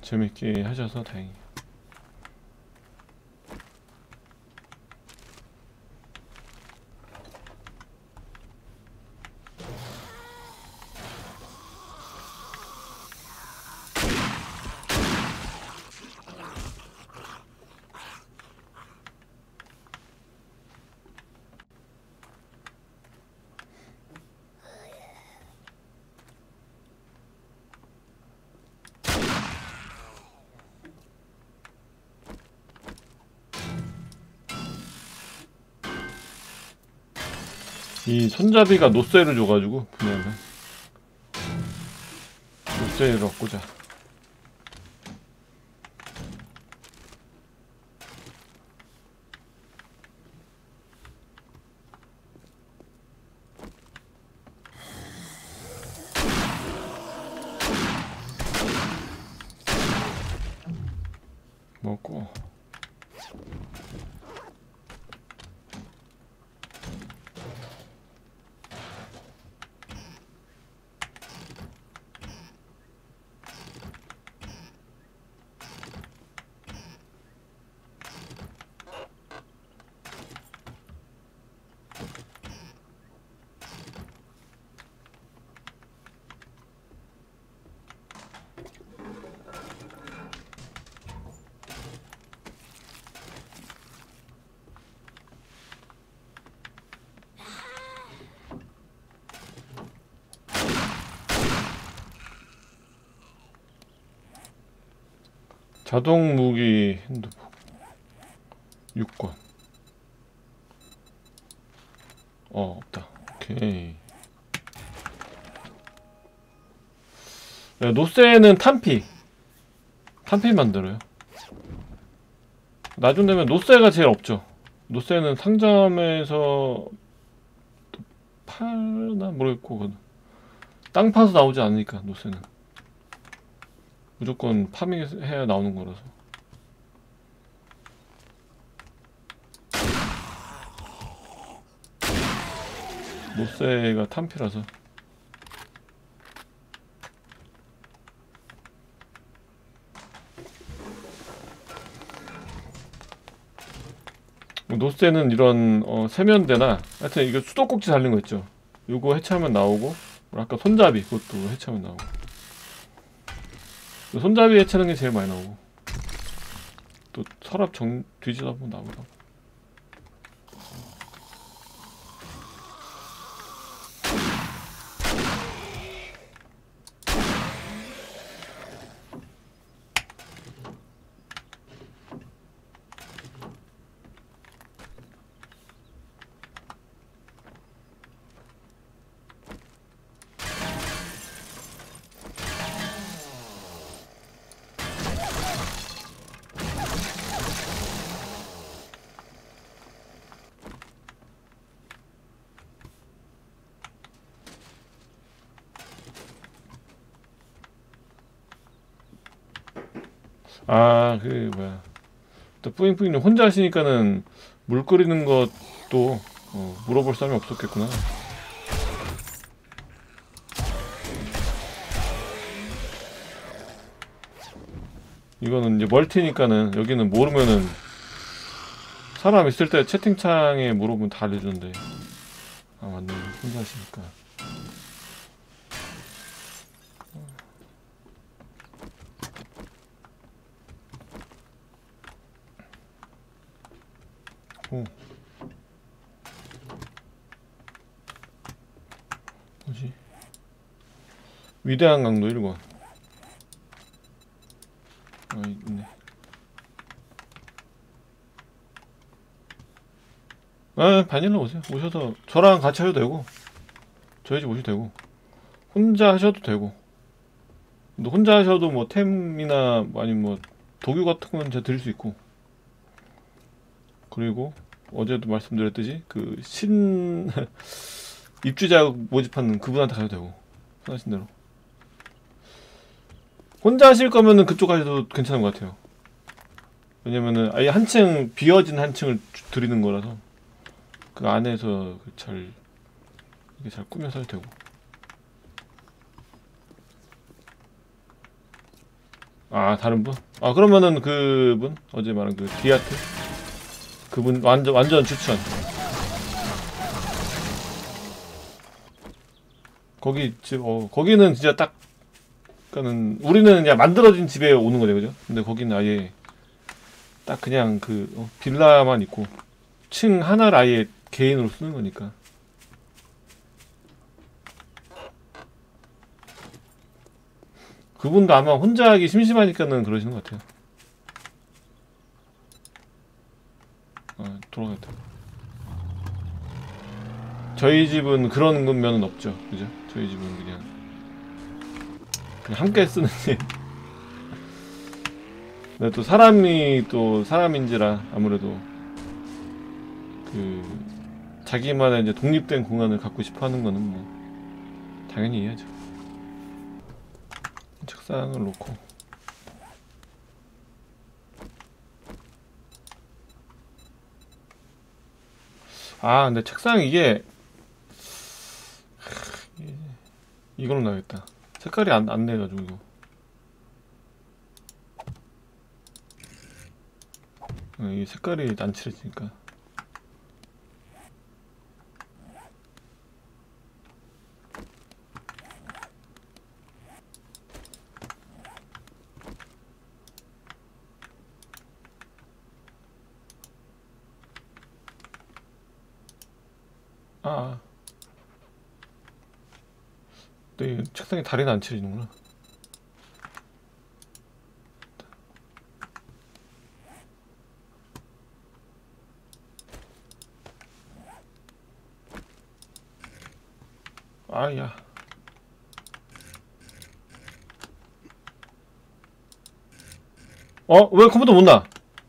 재밌게 하셔서 다행이에요. 이 손잡이가 노쇠를 줘가지고 분야는 노쇠를 얻고자. 먹고 자동 무기 핸드폰 6권. 없다. 오케이. 네, 노쇠는 탄피 만들어요. 나중 되면 노쇠가 제일 없죠. 노쇠는 상점에서 팔나 모르겠고, 땅 파서 나오지 않으니까 노쇠는 무조건 파밍해야 나오는 거라서. 노쇠가 탄피라서. 노쇠는 이런 세면대나 하여튼 이거 수도꼭지 달린 거 있죠. 요거 해체하면 나오고, 아까 손잡이 그것도 해체하면 나오고. 손잡이 해체하는 게 제일 많이 나오고, 또 서랍 뒤지다 보면 나오고. 그 뭐야, 또 뿌잉뿌잉님 혼자 하시니까는 물 끓이는 것도 물어볼 사람이 없었겠구나. 이거는 이제 멀티니까는 여기는 모르면은 사람 있을 때 채팅창에 물어보면 다 알려주는데. 맞네, 혼자 하시니까. 뭐지? 위대한 강도 1권. 있네. 바닐라 오세요. 오셔서 저랑 같이 하셔도 되고, 저희 집 오셔도 되고, 혼자 하셔도 되고. 근데 혼자 하셔도 뭐 템이나 아니면 뭐 도구 같은 건 제가 드릴 수 있고. 그리고 어제도 말씀드렸듯이 그 입주자 모집하는 그분한테 가도 되고, 편하신 대로. 혼자 하실 거면은 그쪽 가셔도 괜찮은 것 같아요. 왜냐면은 아예 한층 비어진 한층을 드리는 거라서 그 안에서 이게 잘 꾸며서 해도 되고. 아, 다른 분? 아, 그러면은 그분 어제 말한 그 디아트 그분 완전 추천. 거기 집 거기는 진짜 딱 그니까는 우리는 그냥 만들어진 집에 오는 거죠, 그죠? 근데 거기는 아예 딱 그냥 그 빌라만 있고 층 하나를 아예 개인으로 쓰는 거니까. 그분도 아마 혼자 하기 심심하니까는 그러시는 것 같아요. 돌아가겠다. 저희 집은 그런 면은 없죠, 그죠? 저희 집은 그냥 함께 쓰는 집. 근데 또 사람이 또 사람인지라 아무래도 그 자기만의 이제 독립된 공간을 갖고 싶어 하는 거는 뭐 당연히 이해하죠. 책상을 놓고. 아, 근데 책상 이걸로 놔야겠다. 색깔이 안 내가지고 이거. 이 색깔이 안 칠해지니까. 아, 네, 책상에 다리는 안 칠해지는구나. 아야. 왜 컴퓨터 못 나?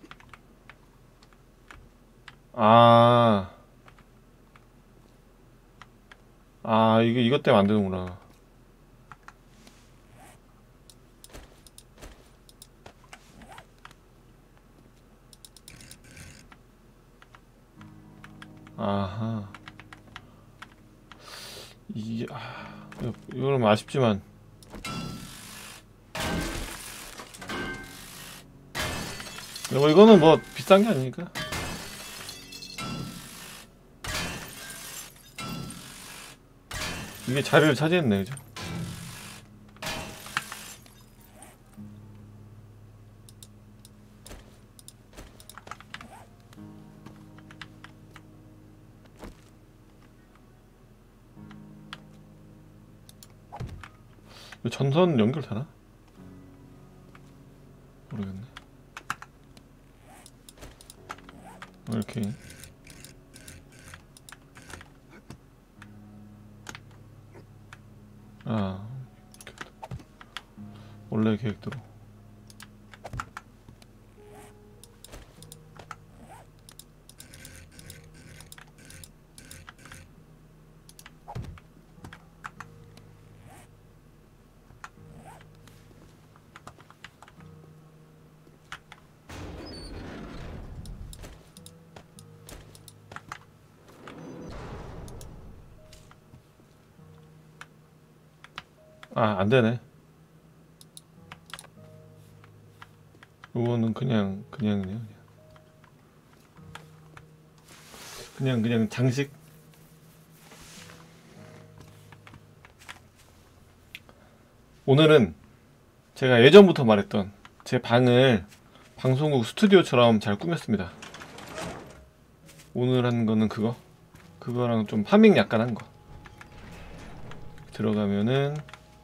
아, 이게 이것 때문에 안 되는구나. 아하. 이게, 이거는 아쉽지만. 이거는 뭐 비싼 게 아니니까. 이게 자리를 차지했네, 그죠? 전선 연결되나? 모르겠네. 이렇게. 아, 원래 계획대로. 안 되네. 이거는 그냥 장식. 오늘은 제가 예전부터 말했던 제 방을 방송국 스튜디오처럼 잘 꾸몄습니다. 오늘 한 거는 그거랑 좀 파밍 약간 한 거. 들어가면은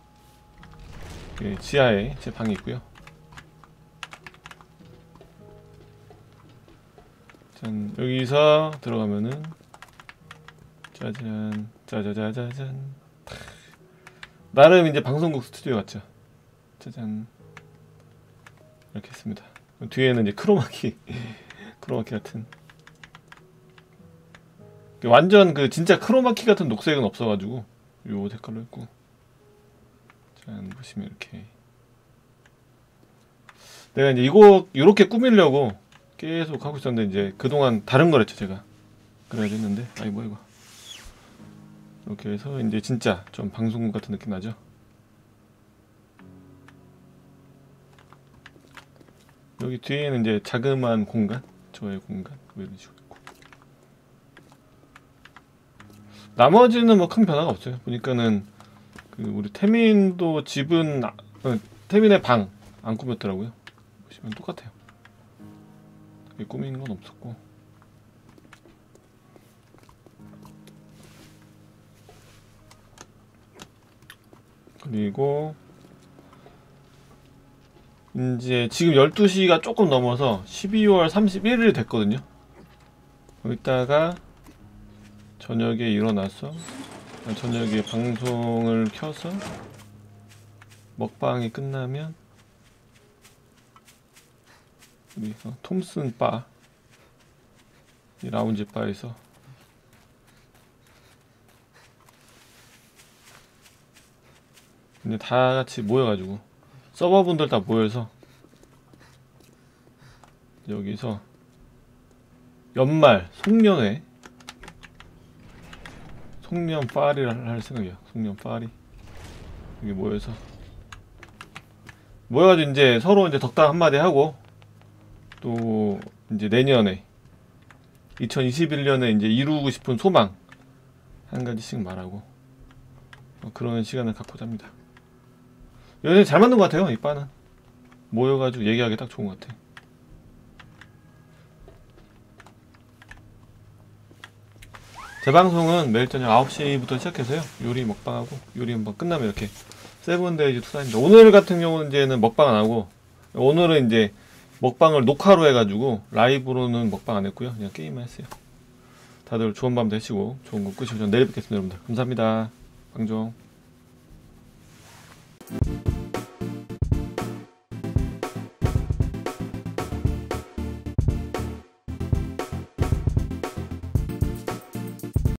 지하에 제 방이 있고요. 짠, 여기서 들어가면은 짜잔, 짜자자자잔. 나름 이제 방송국 스튜디오 같죠. 짜잔. 이렇게 했습니다. 뒤에는 이제 크로마키 크로마키 같은, 완전 그 진짜 크로마키 같은 녹색은 없어가지고 요 색깔로 했고. 짠, 보시면 이렇게 내가 이제 이거 요렇게 꾸미려고 계속 하고 있었는데 이제 그동안 다른 걸 했죠 제가. 그래야 됐는데 뭐야 이거. 이렇게 해서 이제 진짜 좀 방송국 같은 느낌 나죠. 여기 뒤에는 이제 자그마한 공간, 저의 공간 뭐 이런 식으로 있고. 나머지는 뭐 큰 변화가 없어요. 보니까는 그 우리 태민도 집은 태민의 방 안 꾸몄더라고요. 보시면 똑같아요. 되게 꾸민 건 없었고. 그리고 이제 지금 12시가 조금 넘어서 12월 31일 됐거든요. 여기다가 저녁에 일어나서 저녁에 방송을 켜서 먹방이 끝나면 우리 톰슨 바, 이 라운지 바에서 근데 다 같이 모여가지고 서버분들 다 모여서 여기서 연말 송년회 송년 파리를 할 생각이야. 송년 파리 여기 모여서 모여가지고 이제 서로 이제 덕담 한마디 하고 또 이제 내년에 2021년에 이제 이루고 싶은 소망 한 가지씩 말하고 그런 시간을 갖고자 합니다. 요새 잘 만든 것 같아요. 이 바는 모여가지고 얘기하기 딱 좋은 것 같아. 제 방송은 매일 저녁 9시부터 시작해서요. 요리 먹방하고 요리 한번 끝나면 이렇게 세븐데이즈 투사입니다. 오늘 같은 경우는 이제는 먹방 안 하고 오늘은 이제 먹방을 녹화로 해가지고 라이브로는 먹방 안 했고요. 그냥 게임만 했어요. 다들 좋은 밤 되시고 좋은 꿈 꾸시고 전 내일 뵙겠습니다. 여러분들 감사합니다. 방종.